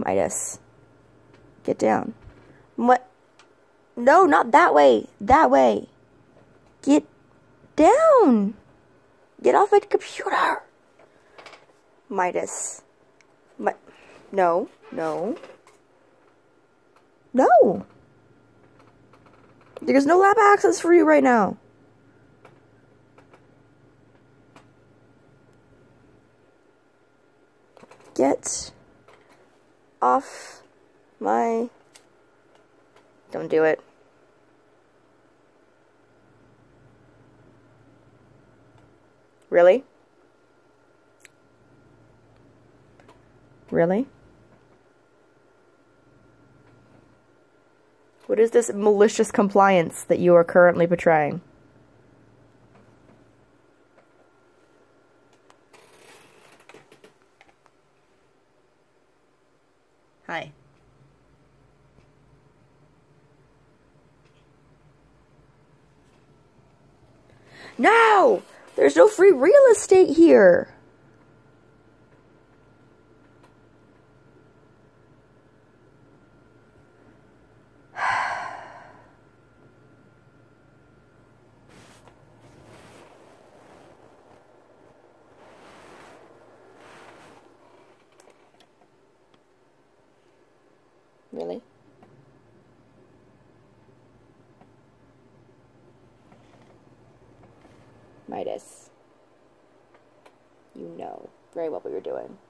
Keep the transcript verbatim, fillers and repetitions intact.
Midas. Get down. What? No, not that way. That way. Get down. Get off my computer. Midas. Mi no. No. No. There's no lab access for you right now. Get off my... Don't do it. Really? Really? What is this malicious compliance that you are currently portraying? Hi. No! There's no free real estate here! Really? Midas, you know very well what you're doing.